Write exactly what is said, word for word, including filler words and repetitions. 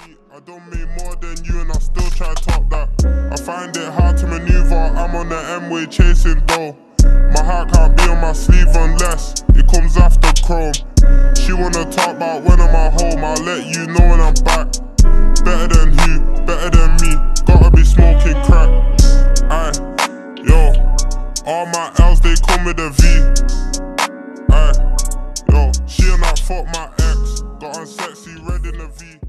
me, I don't make more than you and I still try to top that. I find it hard to maneuver, I'm on the M-way chasing dough. My heart can't be on my sleeve unless it comes after chrome. She wanna talk about when I'm at home, I'll let you know when I'm back. Better than who, better than me, gotta be smoking crack. Aye, yo, all my L's they come with a V. Aye, yo, she and I fuck my ex, got on sexy red in the V.